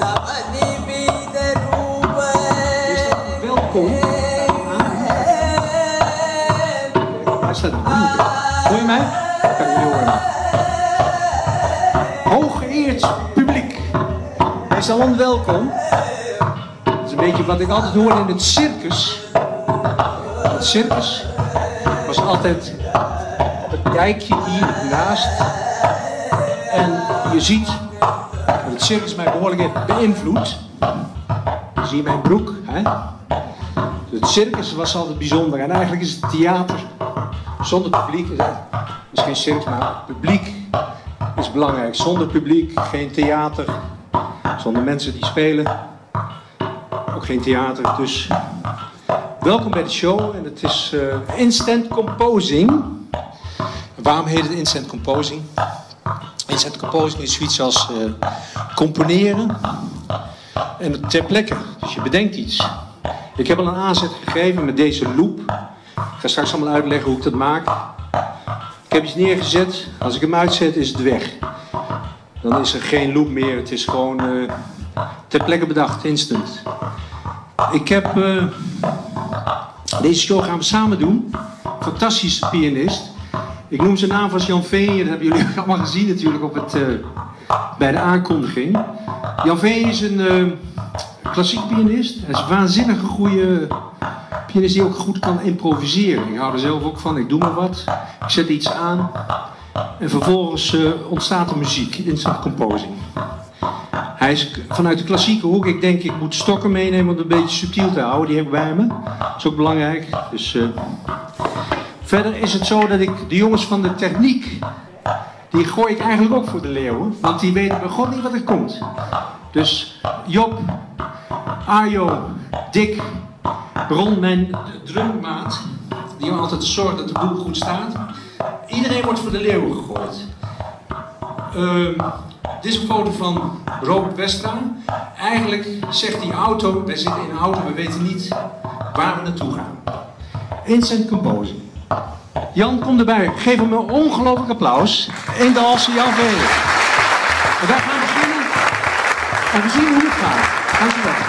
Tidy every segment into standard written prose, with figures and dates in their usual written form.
Welkom. Waar staat het? Hoor je mij? Kan je horen? Hooggeëerd publiek. Wees allen welkom. Dat is een beetje wat ik altijd hoorde in het circus. Het circus was altijd het dijkje hier naast. En je ziet dat het circus mij behoorlijk heeft beïnvloed. Je ziet mijn broek, hè? Het circus was altijd bijzonder en eigenlijk is het theater zonder publiek, het is geen circus, maar het publiek is belangrijk. Zonder publiek geen theater, zonder mensen die spelen ook geen theater. Dus welkom bij de show en het is instant composing. Waarom heet het instant composing? Instant composing is zoiets als componeren en ter plekke, dus je bedenkt iets. Ik heb al een aanzet gegeven met deze loop. Ik ga straks allemaal uitleggen hoe ik dat maak. Ik heb iets neergezet. Als ik hem uitzet is het weg. Dan is er geen loop meer. Het is gewoon ter plekke bedacht, instant. Ik heb... deze show gaan we samen doen. Fantastische pianist. Ik noem zijn naam van Jan Veen. Dat hebben jullie allemaal gezien natuurlijk op het, bij de aankondiging. Jan Veen is een... klassiek pianist. Hij is een waanzinnige goede pianist die ook goed kan improviseren. Ik hou er zelf ook van. Ik doe maar wat. Ik zet iets aan. En vervolgens ontstaat er muziek. Instant composing. Hij is vanuit de klassieke hoek. Ik denk ik moet stokken meenemen om het een beetje subtiel te houden. Die heb ik bij me. Dat is ook belangrijk. Dus, verder is het zo dat ik de jongens van de techniek... die gooi ik eigenlijk ook voor de leeuwen. Want die weten bij God niet wat er komt. Dus Job... Arjo, Dick, Ron, mijn drummaat, die altijd zorgt dat de boel goed staat. Iedereen wordt voor de leeuwen gegooid. Dit is een foto van Robert Westra. Eigenlijk zegt die auto, wij zitten in een auto, we weten niet waar we naartoe gaan. Instant composing. Jan, kom erbij. Geef hem een ongelooflijk applaus. In de halse Jan Veen. En wij gaan beginnen en we zien hoe het gaat. Dankjewel.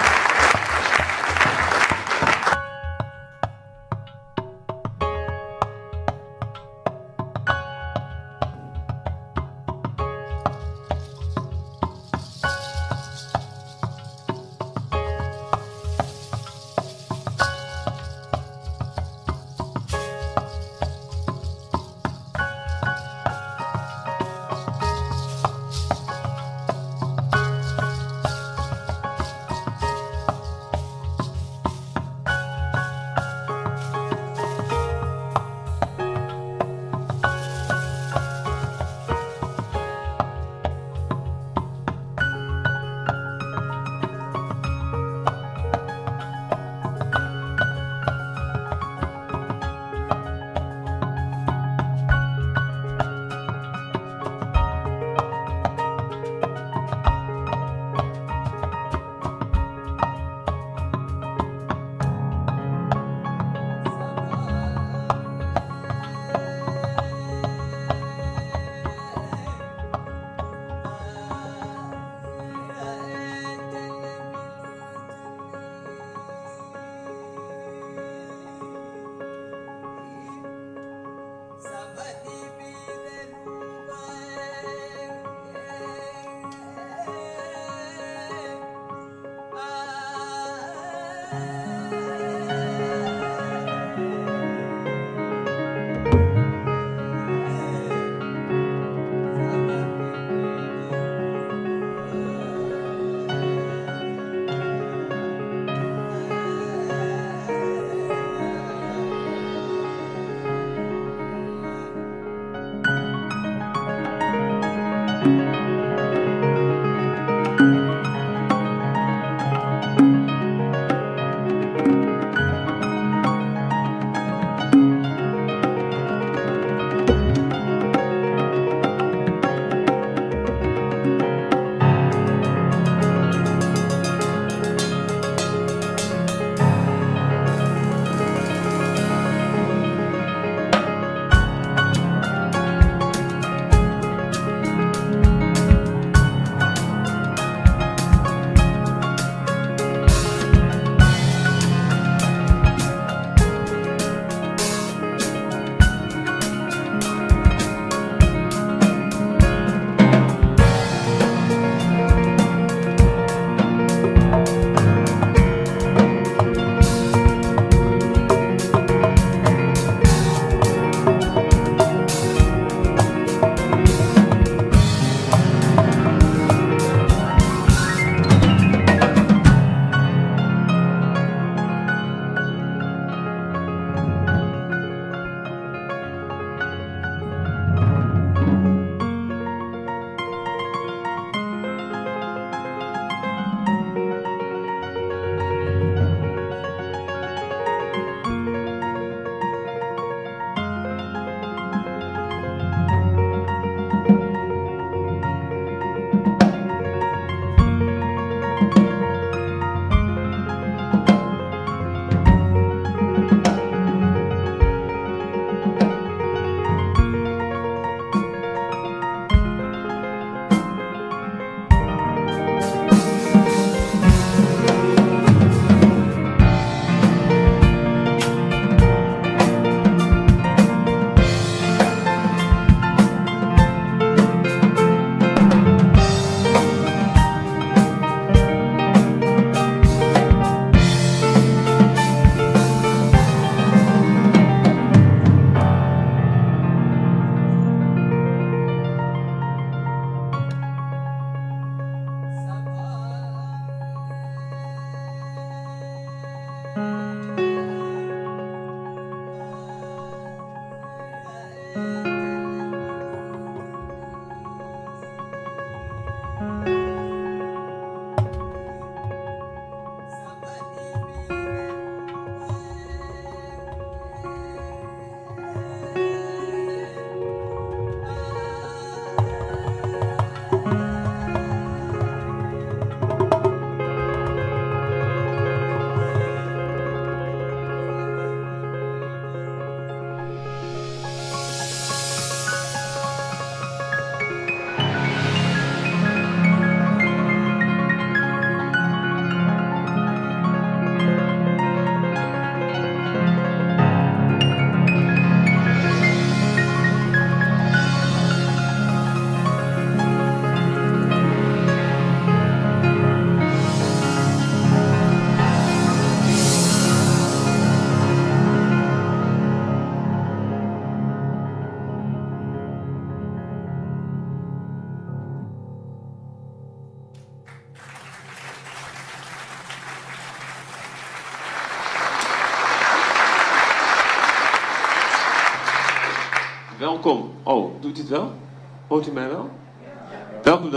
Welkom. Oh, doet hij het wel? Hoort u mij wel? Welkom.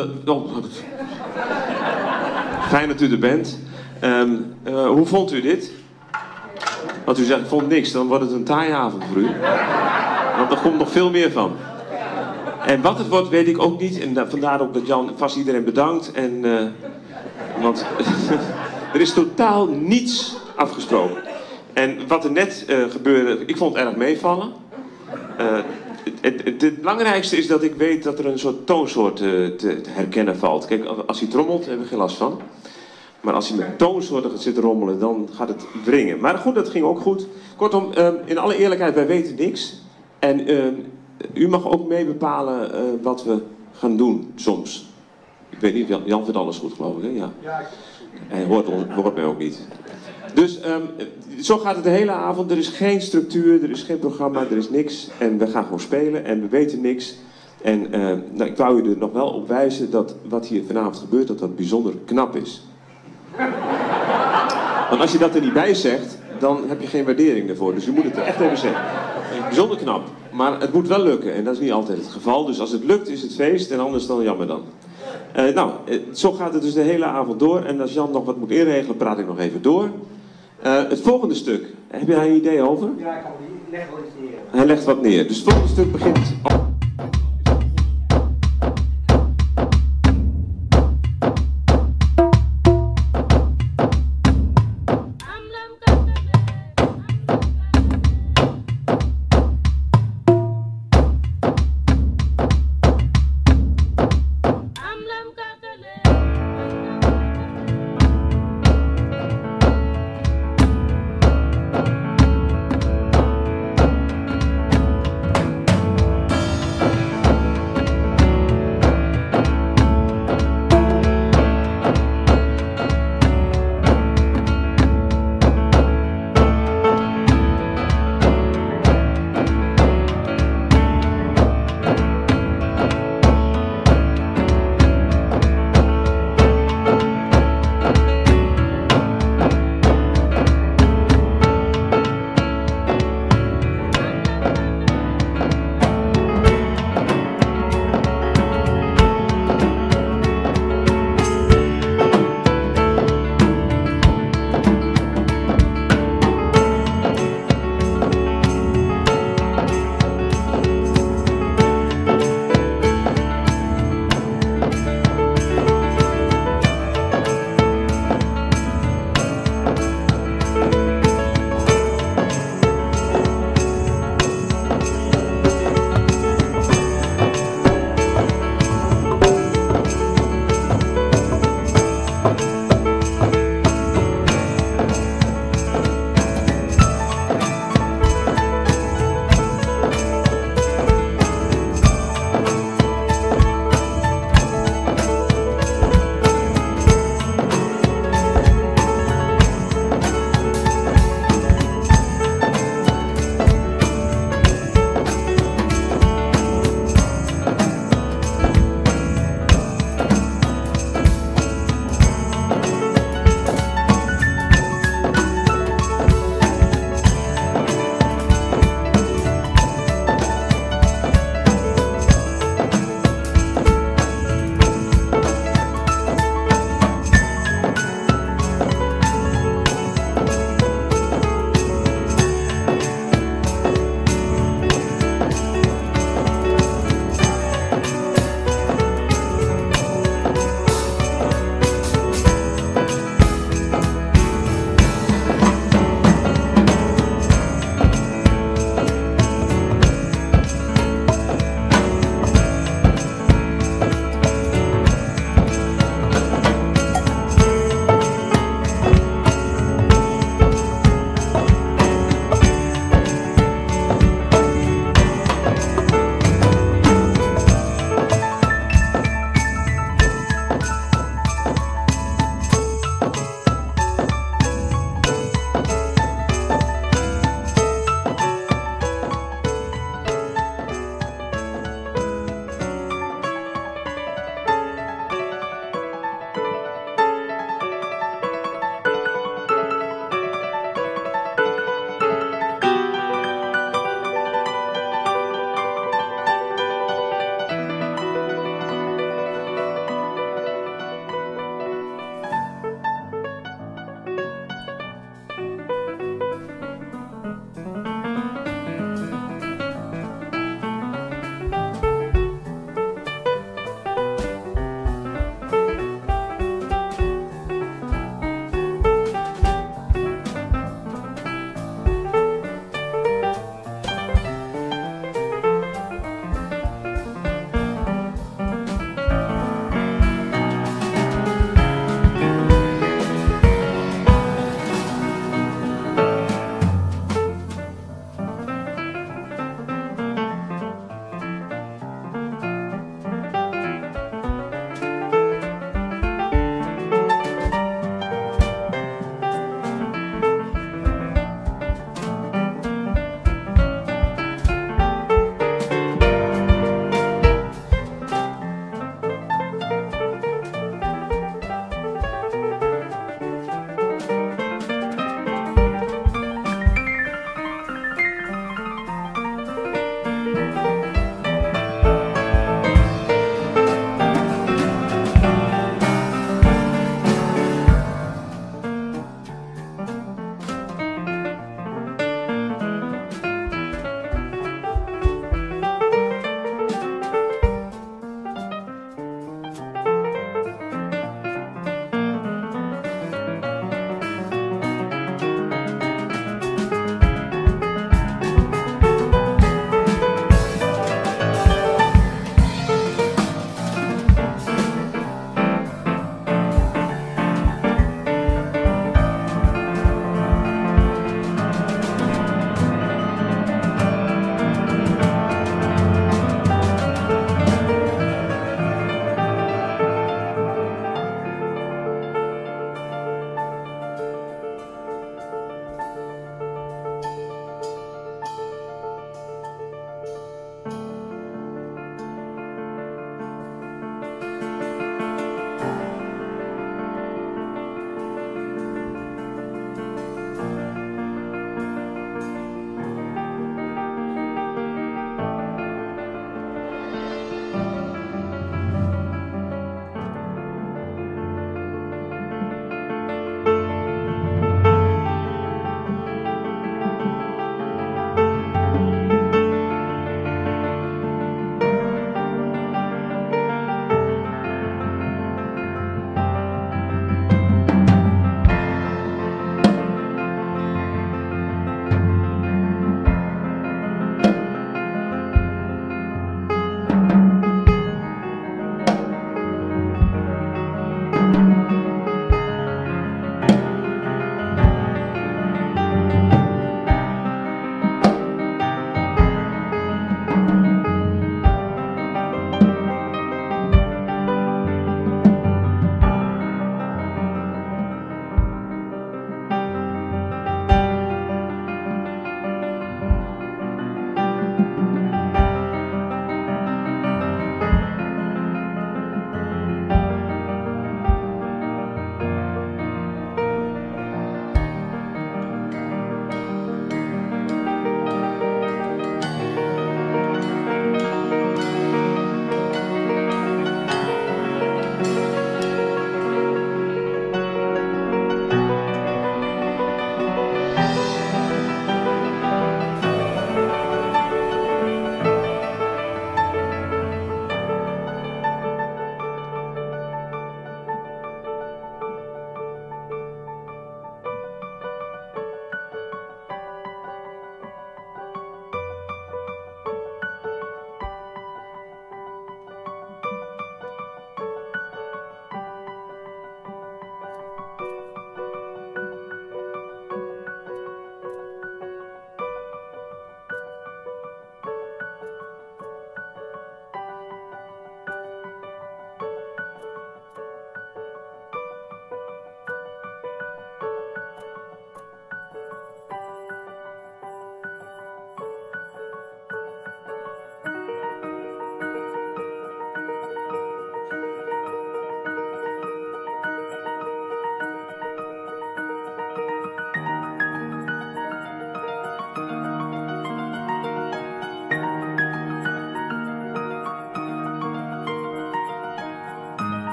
Fijn dat u er bent. Hoe vond u dit? Want u zegt, ik vond niks, dan wordt het een taaie avond voor u. Want er komt nog veel meer van. En wat het wordt, weet ik ook niet. En vandaar ook dat Jan vast iedereen bedankt. Want er is totaal niets afgesproken. En wat er net gebeurde, ik vond het erg meevallen. Het belangrijkste is dat ik weet dat er een soort toonsoort te herkennen valt. Kijk, als hij trommelt, hebben we geen last van. Maar als hij met toonsoorten gaat zitten rommelen, dan gaat het wringen. Maar goed, dat ging ook goed. Kortom, in alle eerlijkheid, wij weten niks. En u mag ook mee bepalen wat we gaan doen, soms. Ik weet niet, Jan vindt alles goed, geloof ik, hè? Ja. Hij hoort mij ook niet. Dus zo gaat het de hele avond. Er is geen structuur, er is geen programma, er is niks. En we gaan gewoon spelen en we weten niks. En ik wou u er nog wel op wijzen dat wat hier vanavond gebeurt, dat bijzonder knap is. Want als je dat er niet bij zegt, dan heb je geen waardering ervoor. Dus u moet het er echt even zeggen. Bijzonder knap. Maar het moet wel lukken en dat is niet altijd het geval. Dus als het lukt is het feest en anders dan jammer dan. Zo gaat het dus de hele avond door. En als Jan nog wat moet inregelen, praat ik nog even door. Het volgende stuk, heb je daar een idee over? Ja, ik leg wel iets neer. Hij legt wat neer. Dus het volgende stuk begint...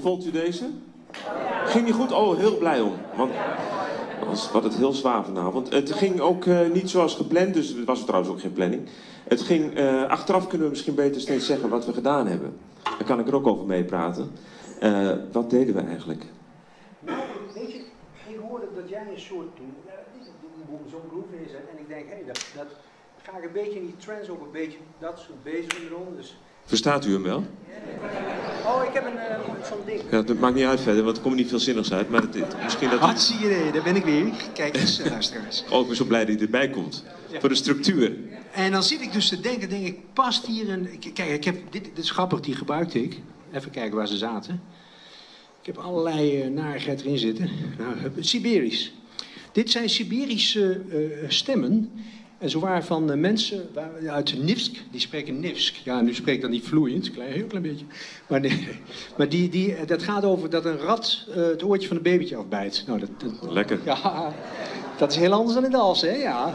vond u deze? Ging niet goed? Oh, heel blij om. Want wat het heel zwaar vanavond. Het ging ook niet zoals gepland, dus het was trouwens ook geen planning. Het ging, achteraf kunnen we misschien beter steeds zeggen wat we gedaan hebben. Daar kan ik er ook over meepraten. Wat deden we eigenlijk? Weet je, ik hoorde dat jij een soort zo'n groove inzet en ik denk, hé, dat ga ik een beetje in die trance ook een beetje, dat soort bezig rond. Dus... Verstaat u hem wel? Oh, ik heb zo'n ding. Ja, dat maakt niet uit verder, want er komt niet veel zinnigs uit. Maar misschien dat... Wat zie je, daar ben ik weer. Kijk eens, luisteraars. Oh, ik ben zo blij dat hij erbij komt. Ja. Voor de structuur. En dan zit ik dus te denken, denk ik, past hier een... Kijk, ik heb, dit is grappig, die gebruikte ik. Even kijken waar ze zaten. Ik heb allerlei narigheid erin zitten. Nou, Siberisch. Dit zijn Siberische stemmen. En zo waren van mensen uit Nivsk, die spreken Nivsk. Ja, nu spreek ik dat niet vloeiend, heel klein beetje. Maar, nee, maar dat gaat over dat een rat het oortje van een babytje afbijt. Nou, lekker. Ja, dat is heel anders dan in de hals, hè? Ja.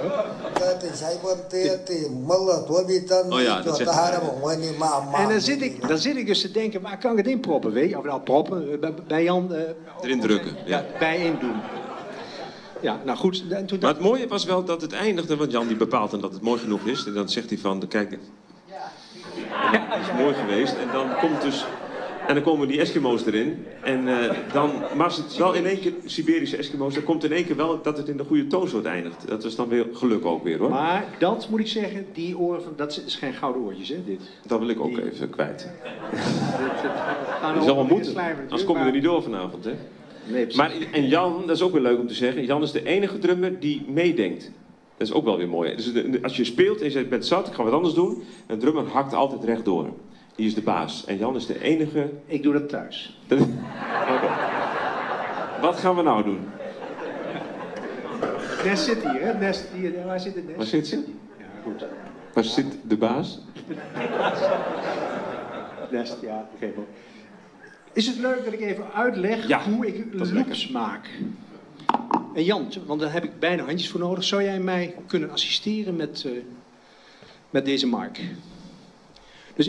Oh ja, dat zegt hij. En dan zit ik dus te denken, waar kan ik het in proppen, weet je? Of nou, proppen, bij Jan... erin drukken, ja. Bijeen doen. Ja, nou goed. Maar het mooie was wel dat het eindigde, want Jan die bepaalt dan dat het mooi genoeg is. En dan zegt hij van, kijk, het is mooi geweest. En dan komt dus, en dan komen die Eskimo's erin. En dan, maar als het wel in één keer, Siberische Eskimo's, dan komt in één keer wel dat het in de goede toonsoort eindigt. Dat is dan weer geluk ook weer, hoor. Maar dat moet ik zeggen, die oren, dat is geen gouden oortjes, hè, dit. Dat wil ik ook even kwijt. Dat zal wel moeten, anders komen we er niet door vanavond, hè. Nee, maar, en Jan, dat is ook weer leuk om te zeggen, Jan is de enige drummer die meedenkt. Dat is ook wel weer mooi. Dus als je speelt en je zegt, ik ben zat, ik ga wat anders doen, een drummer hakt altijd rechtdoor. Die is de baas. En Jan is de enige... Ik doe dat thuis. Okay. Wat gaan we nou doen? Nest zit hier, hè? Nest, hier, waar zit het nest? Waar zit ze? Ja, goed. Waar zit de baas? Nest, ja, begrijp ik. Is het leuk dat ik even uitleg hoe ik loops maak? En Jan, want daar heb ik bijna handjes voor nodig. Zou jij mij kunnen assisteren met deze mark? Dus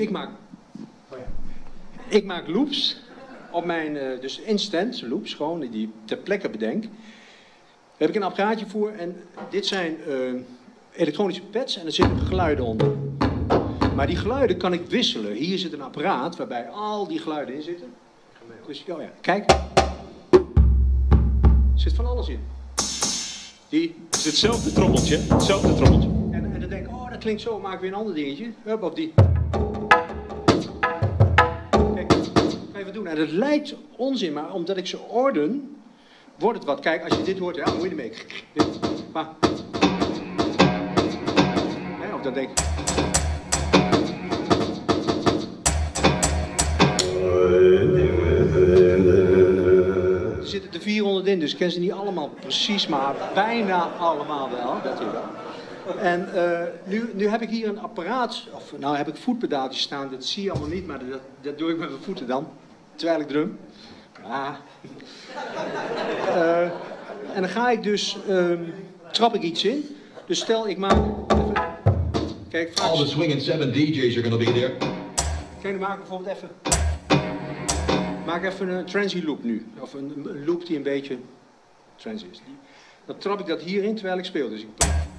ik maak loops op mijn, dus instant loops, gewoon die ik ter plekke bedenk. Daar heb ik een apparaatje voor en dit zijn elektronische pads en er zitten geluiden onder. Maar die geluiden kan ik wisselen. Hier zit een apparaat waarbij al die geluiden in zitten. Dus oh ja, kijk. Er zit van alles in. Het is hetzelfde trommeltje. Hetzelfde trommeltje. En dan denk ik, oh dat klinkt zo, maak ik weer een ander dingetje. Hup, of die. Kijk, ga even doen. En dat lijkt onzin, maar omdat ik ze orden, wordt het wat. Kijk, als je dit hoort, ja, moet je ermee. Maar. Ja, of dan denk ik. Er zitten er 400 in, dus ik ken ze niet allemaal precies, maar bijna allemaal wel. Dat wel. En nu heb ik hier een apparaat, of nou heb ik voetpedaaltjes staan, dat zie je allemaal niet, maar dat doe ik met mijn voeten dan, terwijl ik drum. En dan ga ik dus, trap ik iets in. Dus stel ik maak, even, kijk, all the swinging 7 DJs are gonna be there. Kijk, dan maak ik bijvoorbeeld even. Maak even een transy loop nu. Of een loop die een beetje transy is. Dan trap ik dat hierin terwijl ik speel. Dus ik...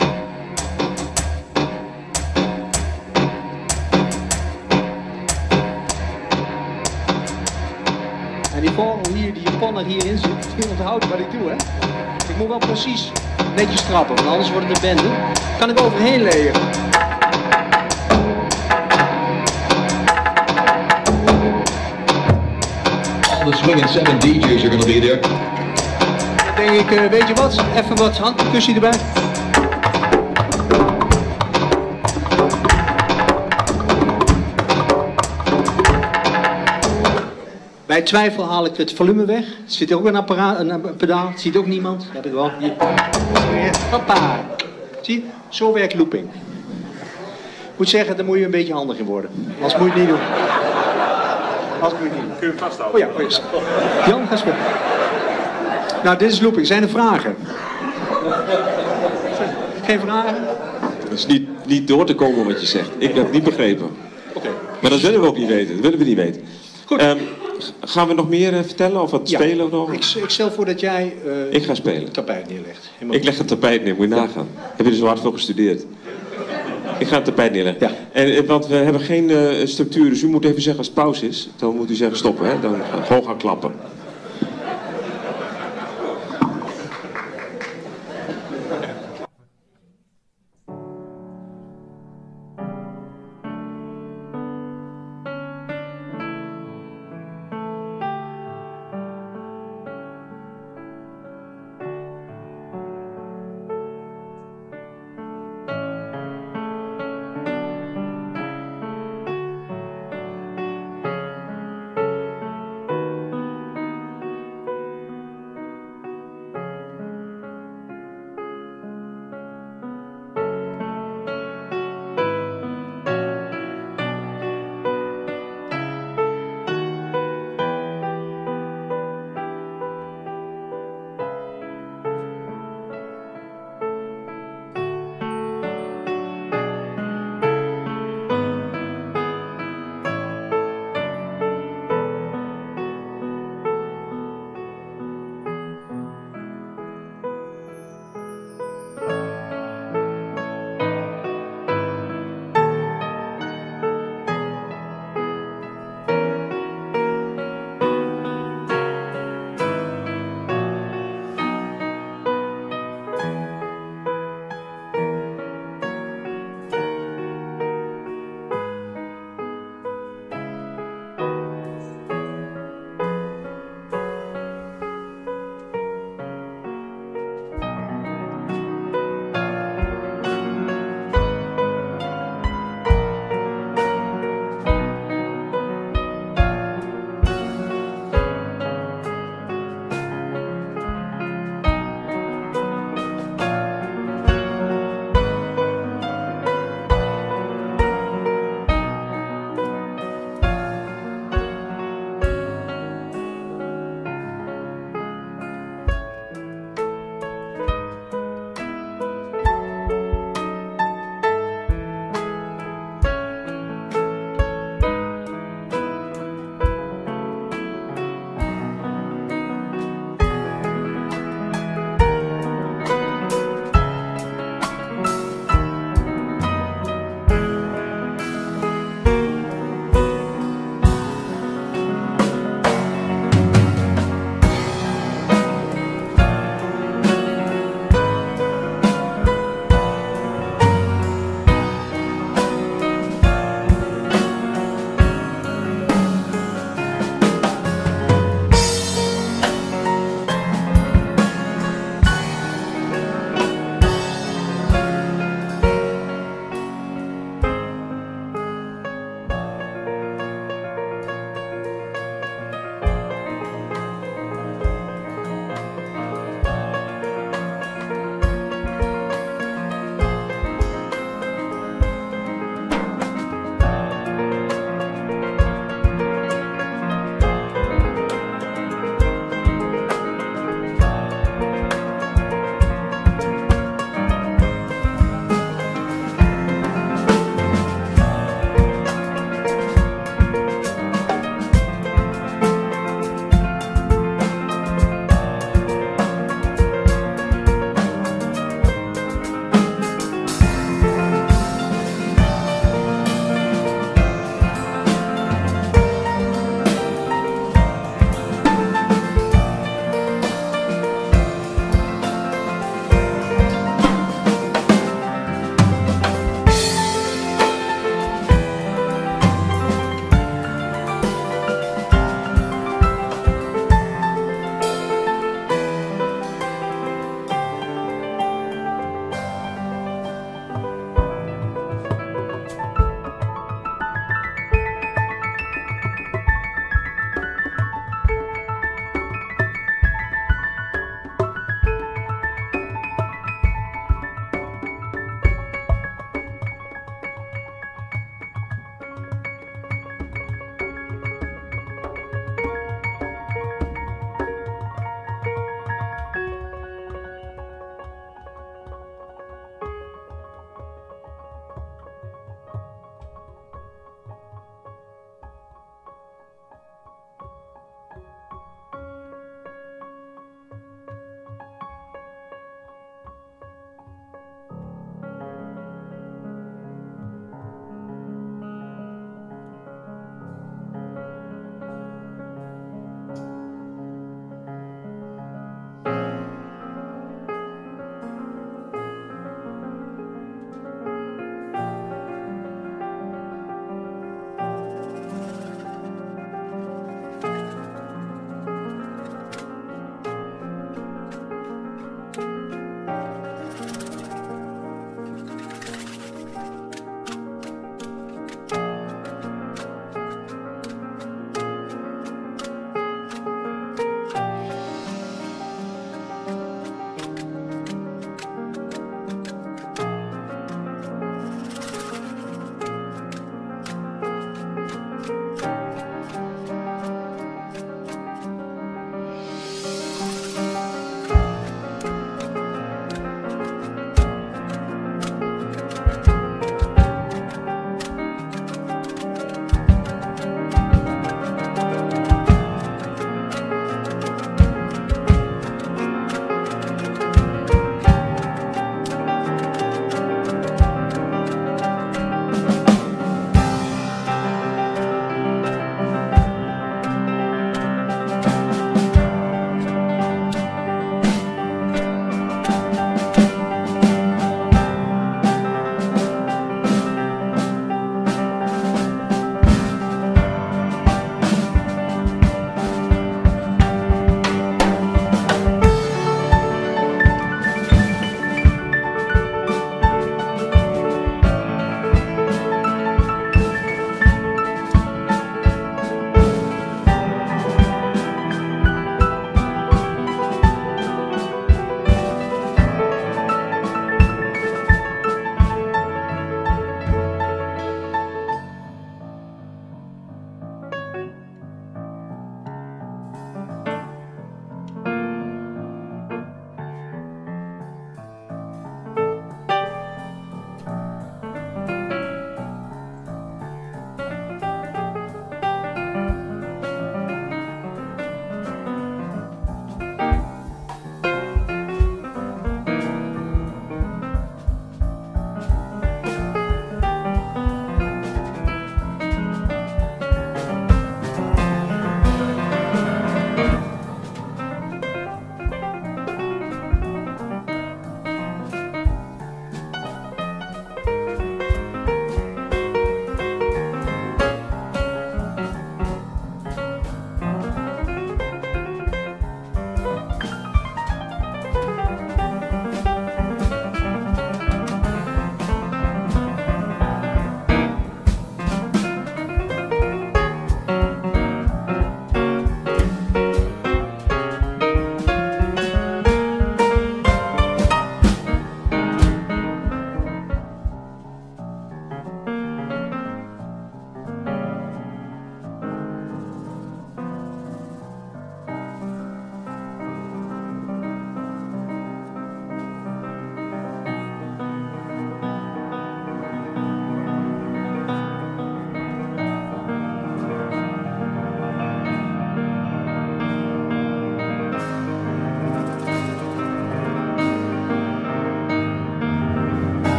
En die volgende hier, die Japaner hierin zit, die onthoudt wat ik doe, hè. Ik moet wel precies netjes trappen, want anders wordt het een bende. Kan ik overheen leggen. The swinging 7 DJs are gonna be there. Dan denk ik, weet je wat? Even wat handpercussie erbij. Bij twijfel haal ik het volume weg. Er zit ook een apparaat, een pedaal. Ziet ook niemand. Dat heb ik wel. Hier. Hoppa. Zie je? Zo werkt looping. Ik moet zeggen, daar moet je een beetje handig in worden. Anders moet je het niet doen. Kun je hem vasthouden? Oh ja, Jan, ga spelen. Nou, dit is looping. Zijn er vragen? Geen vragen? Het is niet door te komen wat je zegt. Ik heb het niet begrepen. Oké. Maar dat willen we ook niet weten. Dat willen we niet weten. Goed. Gaan we nog meer vertellen of wat spelen of nog? Ik stel voor dat jij Ik ga spelen. het tapijt neerlegt. Ik leg het tapijt neer, moet je nagaan. Heb je er zo hard voor gestudeerd? Ik ga het tapijt neerleggen. Ja. Want we hebben geen structuur, dus u moet even zeggen als het pauze is. Dan moet u zeggen stoppen, hè? Dan gewoon gaan klappen.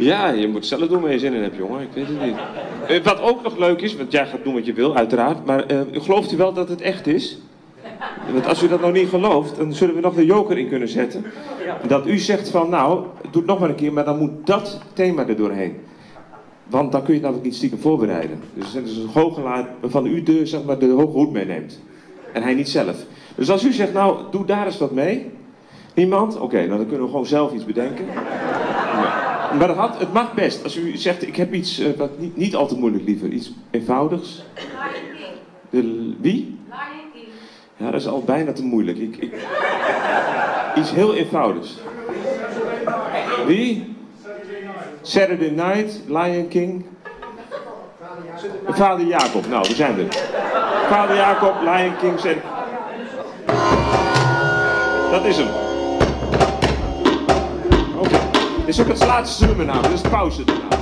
Ja, je moet zelf doen waar je zin in hebt, jongen. Ik weet het niet. Wat ook nog leuk is, want jij gaat doen wat je wil, uiteraard. Maar gelooft u wel dat het echt is? Want als u dat nog niet gelooft, dan zullen we nog de joker in kunnen zetten. Dat u zegt van, nou, doe het nog maar een keer, maar dan moet dat thema er doorheen. Want dan kun je het namelijk niet stiekem voorbereiden. Dus het is een goochelaar waarvan u zeg maar, de hoge hoed meeneemt. En hij niet zelf. Dus als u zegt, nou, doe daar eens wat mee. Niemand? Oké, nou dan kunnen we gewoon zelf iets bedenken. Maar het mag best. Als u zegt, ik heb iets wat niet al te moeilijk liever. Iets eenvoudigs. Wie? Ja, dat is al bijna te moeilijk. Iets heel eenvoudigs. Wie? Saturday Night, Lion King. Vader Jacob. Nou, we zijn er. Vader Jacob, Lion King. Dat is hem. Oké. Dit is ook het laatste nummer namelijk. Dat is de pauze daarna.